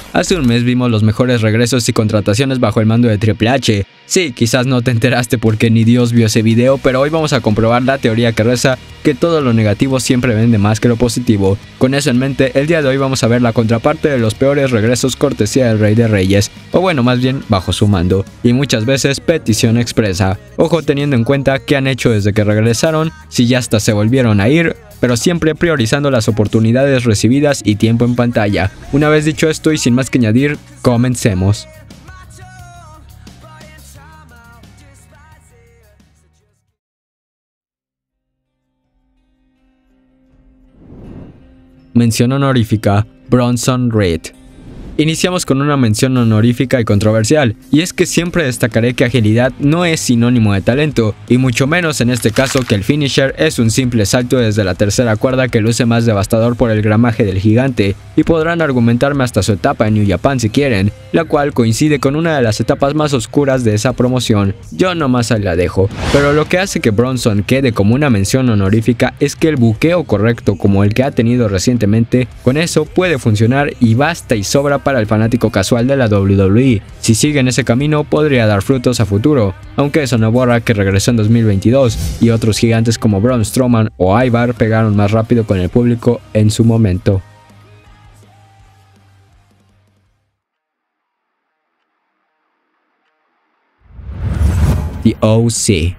Hace un mes vimos los mejores regresos y contrataciones bajo el mando de Triple H. Sí, quizás no te enteraste porque ni Dios vio ese video, pero hoy vamos a comprobar la teoría que reza que todo lo negativo siempre vende más que lo positivo. Con eso en mente, el día de hoy vamos a ver la contraparte de los peores regresos cortesía del Rey de Reyes, o bueno, más bien bajo su mando, y muchas veces petición expresa. Ojo, teniendo en cuenta qué han hecho desde que regresaron, si ya hasta se volvieron a ir, pero siempre priorizando las oportunidades recibidas y tiempo en pantalla. Una vez dicho esto y sin más que añadir, comencemos. Mención honorífica: Bronson Reed. Iniciamos con una mención honorífica y controversial, y es que siempre destacaré que agilidad no es sinónimo de talento, y mucho menos en este caso que el finisher es un simple salto desde la tercera cuerda que luce más devastador por el gramaje del gigante, y podrán argumentarme hasta su etapa en New Japan si quieren, la cual coincide con una de las etapas más oscuras de esa promoción. Yo nomás ahí la dejo, pero lo que hace que Bronson quede como una mención honorífica es que el buqueo correcto como el que ha tenido recientemente, con eso puede funcionar y basta y sobra para el fanático casual de la WWE. Si sigue en ese camino podría dar frutos a futuro, aunque eso no borra que regresó en 2022 y otros gigantes como Braun Strowman o Ivar pegaron más rápido con el público en su momento. The OC.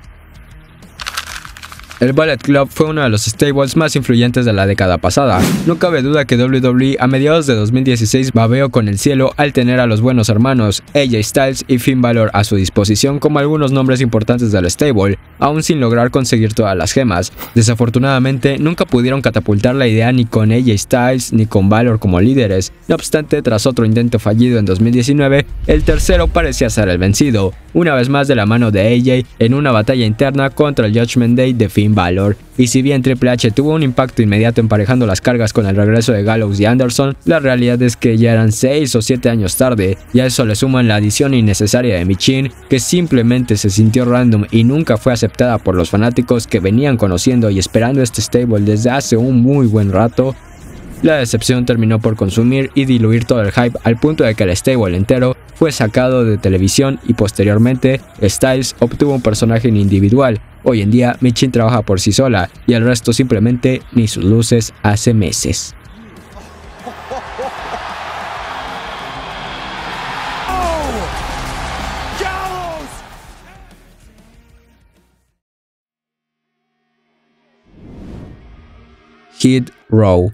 El Bullet Club fue uno de los stables más influyentes de la década pasada. No cabe duda que WWE a mediados de 2016 babeó con el cielo al tener a los buenos hermanos AJ Styles y Finn Balor a su disposición como algunos nombres importantes del stable, aún sin lograr conseguir todas las gemas. Desafortunadamente, nunca pudieron catapultar la idea ni con AJ Styles ni con Balor como líderes. No obstante, tras otro intento fallido en 2019, el tercero parecía ser el vencido, una vez más de la mano de AJ en una batalla interna contra el Judgment Day de Finn Balor. Y si bien Triple H tuvo un impacto inmediato emparejando las cargas con el regreso de Gallows y Anderson, la realidad es que ya eran 6 o 7 años tarde, y a eso le suman la adición innecesaria de Michin, que simplemente se sintió random y nunca fue aceptada por los fanáticos que venían conociendo y esperando este stable desde hace un muy buen rato. La decepción terminó por consumir y diluir todo el hype al punto de que el stable entero fue sacado de televisión y posteriormente Styles obtuvo un personaje individual. Hoy en día Michin trabaja por sí sola y el resto simplemente ni sus luces hace meses. Hit Row.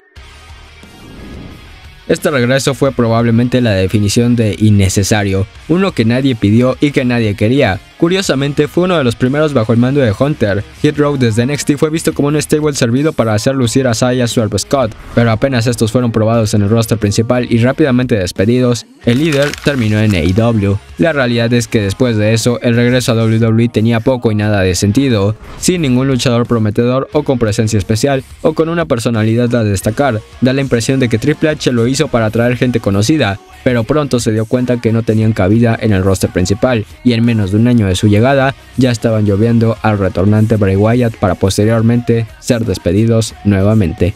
Este regreso fue probablemente la definición de innecesario, uno que nadie pidió y que nadie quería. Curiosamente, fue uno de los primeros bajo el mando de Hunter. Hit Row desde NXT fue visto como un stable servido para hacer lucir a Saya Swerve Scott, pero apenas estos fueron probados en el roster principal y rápidamente despedidos, el líder terminó en AEW. La realidad es que después de eso, el regreso a WWE tenía poco y nada de sentido, sin ningún luchador prometedor o con presencia especial o con una personalidad a destacar. Da la impresión de que Triple H lo hizo para atraer gente conocida, pero pronto se dio cuenta que no tenían cabida en el roster principal, y en menos de un año de su llegada, ya estaban lloviendo al retornante Bray Wyatt para posteriormente ser despedidos nuevamente.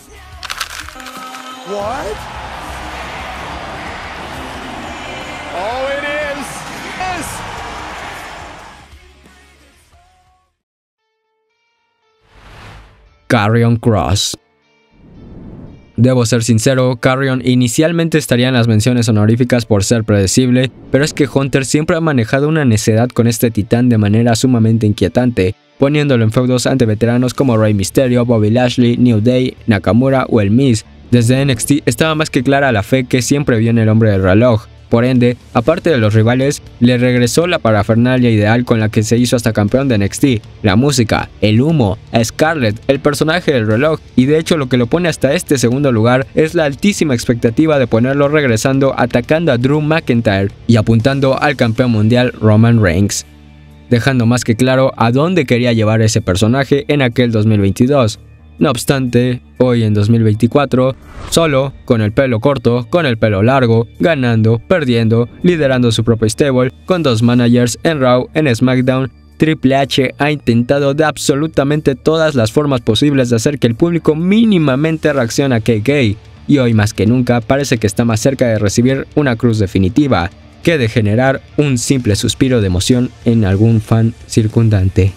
Karrion Kross. Debo ser sincero, Karrion inicialmente estaría en las menciones honoríficas por ser predecible, pero es que Hunter siempre ha manejado una necedad con este titán de manera sumamente inquietante, poniéndolo en feudos ante veteranos como Rey Mysterio, Bobby Lashley, New Day, Nakamura o el Miz. Desde NXT estaba más que clara la fe que siempre vio en el hombre del reloj. Por ende, aparte de los rivales, le regresó la parafernalia ideal con la que se hizo hasta campeón de NXT, la música, el humo, a Scarlett, el personaje del reloj, y de hecho lo que lo pone hasta este segundo lugar es la altísima expectativa de ponerlo regresando atacando a Drew McIntyre y apuntando al campeón mundial Roman Reigns, dejando más que claro a dónde quería llevar ese personaje en aquel 2022. No obstante, hoy en 2024, solo, con el pelo corto, con el pelo largo, ganando, perdiendo, liderando su propio stable, con 2 managers en Raw, en SmackDown, Triple H ha intentado de absolutamente todas las formas posibles de hacer que el público mínimamente reaccione a KK. y hoy más que nunca parece que está más cerca de recibir una cruz definitiva que de generar un simple suspiro de emoción en algún fan circundante.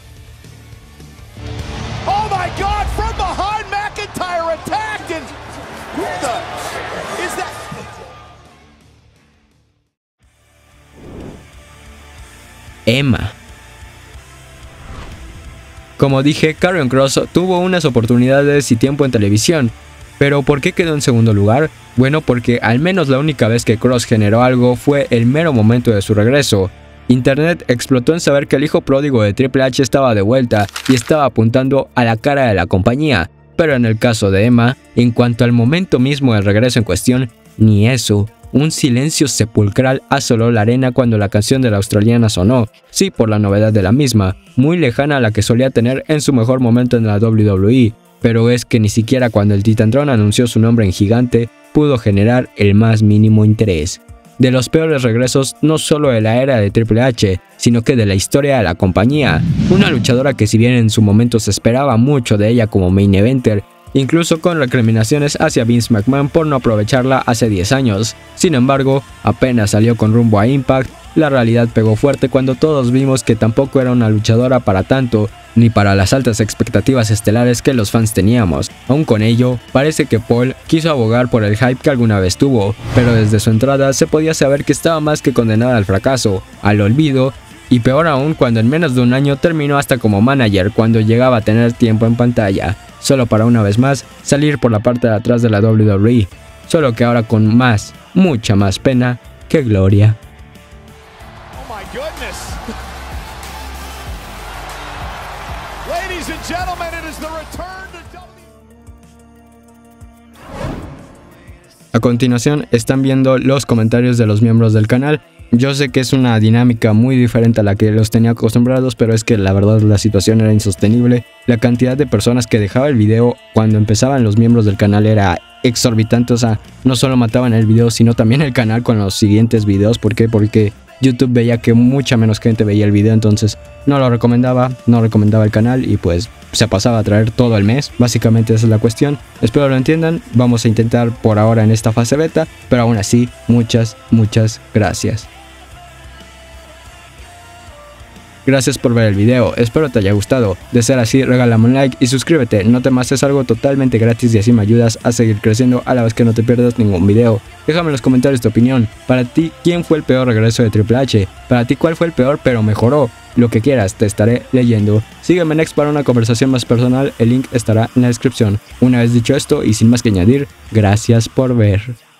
Oh my God, from behind McIntyre attacked and who the is that? Emma. Como dije, Karrion Kross tuvo unas oportunidades y tiempo en televisión, pero ¿por qué quedó en segundo lugar? Bueno, porque al menos la única vez que Kross generó algo fue el mero momento de su regreso. Internet explotó en saber que el hijo pródigo de Triple H estaba de vuelta y estaba apuntando a la cara de la compañía, pero en el caso de Emma, en cuanto al momento mismo del regreso en cuestión, ni eso. Un silencio sepulcral asoló la arena cuando la canción de la australiana sonó, sí por la novedad de la misma, muy lejana a la que solía tener en su mejor momento en la WWE, pero es que ni siquiera cuando el Titantron anunció su nombre en gigante pudo generar el más mínimo interés. De los peores regresos no solo de la era de Triple H, sino que de la historia de la compañía, una luchadora que si bien en su momento se esperaba mucho de ella como main eventer, incluso con recriminaciones hacia Vince McMahon por no aprovecharla hace 10 años. Sin embargo, apenas salió con rumbo a Impact, la realidad pegó fuerte cuando todos vimos que tampoco era una luchadora para tanto, ni para las altas expectativas estelares que los fans teníamos. Aún con ello, parece que Paul quiso abogar por el hype que alguna vez tuvo, pero desde su entrada se podía saber que estaba más que condenada al fracaso, al olvido, y peor aún cuando en menos de un año terminó hasta como manager cuando llegaba a tener tiempo en pantalla, solo para una vez más salir por la parte de atrás de la WWE, solo que ahora con mucha más pena que gloria. Oh my goodness. Ladies and gentlemen, it is the return to A continuación están viendo los comentarios de los miembros del canal. Yo sé que es una dinámica muy diferente a la que los tenía acostumbrados, pero es que la verdad la situación era insostenible. La cantidad de personas que dejaba el video cuando empezaban los miembros del canal era exorbitante, o sea, no solo mataban el video, sino también el canal con los siguientes videos. ¿Por qué? Porque YouTube veía que mucha menos gente veía el video, entonces no lo recomendaba, no recomendaba el canal y pues se pasaba a traer todo el mes. Básicamente esa es la cuestión. Espero lo entiendan. Vamos a intentar por ahora en esta fase beta, pero aún así, muchas gracias. Gracias por ver el video, espero te haya gustado. De ser así, regálame un like y suscríbete, no temas, es algo totalmente gratis y así me ayudas a seguir creciendo a la vez que no te pierdas ningún video. Déjame en los comentarios tu opinión. Para ti, ¿quién fue el peor regreso de Triple H? Para ti, ¿cuál fue el peor pero mejoró? Lo que quieras, te estaré leyendo. Sígueme next para una conversación más personal, el link estará en la descripción. Una vez dicho esto y sin más que añadir, gracias por ver.